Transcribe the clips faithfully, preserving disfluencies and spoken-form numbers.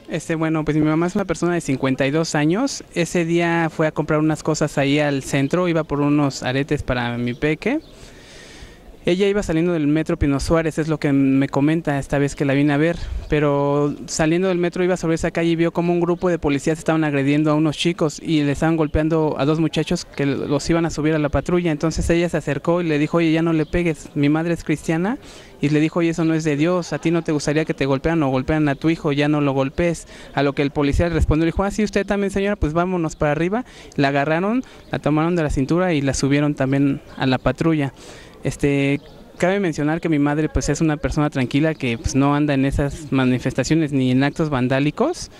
Este, bueno, pues mi mamá es una persona de cincuenta y dos años. Ese día fue a comprar unas cosas ahí al centro, iba por unos aretes para mi peque. Ella iba saliendo del metro Pino Suárez, es lo que me comenta esta vez que la vine a ver, pero saliendo del metro iba sobre esa calle y vio como un grupo de policías estaban agrediendo a unos chicos y le estaban golpeando a dos muchachos que los iban a subir a la patrulla. Entonces ella se acercó y le dijo: oye, ya no le pegues, mi madre es cristiana, y le dijo: oye, eso no es de Dios, a ti no te gustaría que te golpearan o golpean a tu hijo, ya no lo golpees. A lo que el policía le respondió, le dijo: ah, sí, usted también, señora, pues vámonos para arriba. La agarraron, la tomaron de la cintura y la subieron también a la patrulla. Este, cabe mencionar que mi madre pues es una persona tranquila que pues no anda en esas manifestaciones ni en actos vandálicos.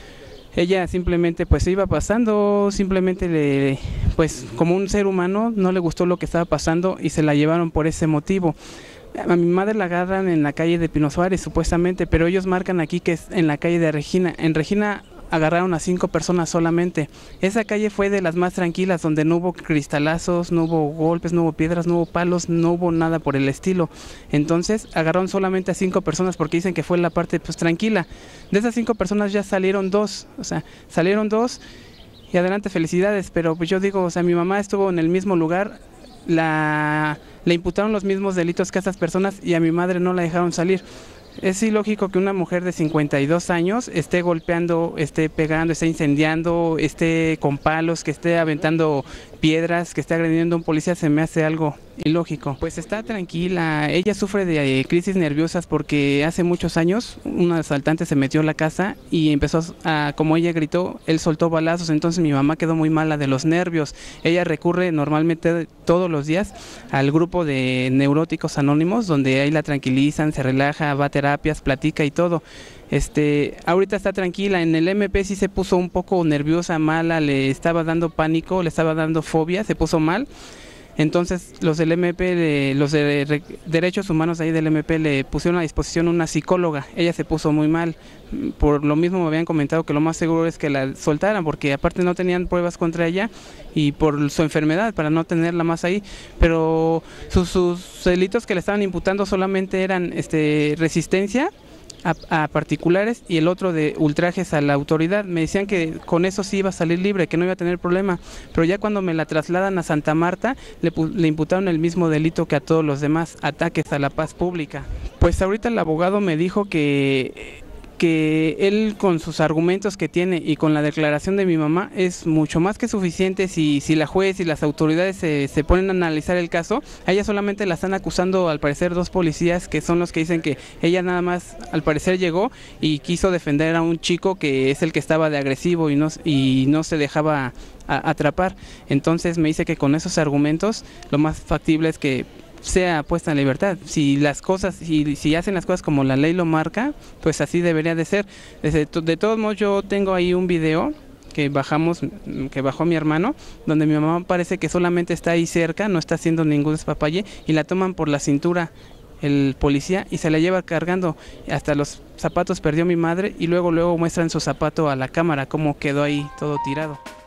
Ella simplemente pues iba pasando, simplemente le, pues como un ser humano no le gustó lo que estaba pasando y se la llevaron por ese motivo. A mi madre la agarran en la calle de Pino Suárez supuestamente, pero ellos marcan aquí que es en la calle de Regina. En Regina agarraron a cinco personas solamente. Esa calle fue de las más tranquilas, donde no hubo cristalazos, no hubo golpes, no hubo piedras, no hubo palos, no hubo nada por el estilo. Entonces agarraron solamente a cinco personas porque dicen que fue la parte pues tranquila. De esas cinco personas ya salieron dos, o sea, salieron dos y adelante, felicidades. Pero pues yo digo, o sea, mi mamá estuvo en el mismo lugar, la, le imputaron los mismos delitos que a esas personas y a mi madre no la dejaron salir. Es ilógico que una mujer de cincuenta y dos años esté golpeando, esté pegando, esté incendiando, esté con palos, que esté aventando piedras, que esté agrediendo a un policía. Se me hace algo ilógico. Pues está tranquila, ella sufre de eh, crisis nerviosas porque hace muchos años un asaltante se metió a la casa y empezó a, como ella gritó, él soltó balazos. Entonces mi mamá quedó muy mala de los nervios. Ella recurre normalmente todos los días al grupo de neuróticos anónimos, donde ahí la tranquilizan, se relaja, va a terapias, platica y todo. Este, ahorita está tranquila. En el M P sí se puso un poco nerviosa, mala, le estaba dando pánico, le estaba dando fobia, se puso mal. Entonces los del M P, le, los de re, derechos humanos ahí del M P le pusieron a disposición una psicóloga. Ella se puso muy mal. Por lo mismo me habían comentado que lo más seguro es que la soltaran, porque aparte no tenían pruebas contra ella y por su enfermedad, para no tenerla más ahí. Pero sus, sus delitos que le estaban imputando solamente eran este, resistencia A, a particulares y el otro de ultrajes a la autoridad. Me decían que con eso sí iba a salir libre, que no iba a tener problema, pero ya cuando me la trasladan a Santa Marta le, le imputaron el mismo delito que a todos los demás, ataques a la paz pública. Pues ahorita el abogado me dijo que que él, con sus argumentos que tiene y con la declaración de mi mamá, es mucho más que suficiente. Si, si la juez y las autoridades se, se ponen a analizar el caso, a ella solamente la están acusando al parecer dos policías, que son los que dicen que ella nada más al parecer llegó y quiso defender a un chico que es el que estaba de agresivo y no, y no se dejaba a, atrapar. Entonces me dice que con esos argumentos lo más factible es que sea puesta en libertad. Si las cosas, si, si hacen las cosas como la ley lo marca, pues así debería de ser. Desde, de todos modos, yo tengo ahí un video que bajamos, que bajó mi hermano, donde mi mamá parece que solamente está ahí cerca, no está haciendo ningún despapalle, y la toman por la cintura el policía y se la lleva cargando. Hasta los zapatos perdió mi madre y luego luego muestran su zapato a la cámara, cómo quedó ahí todo tirado.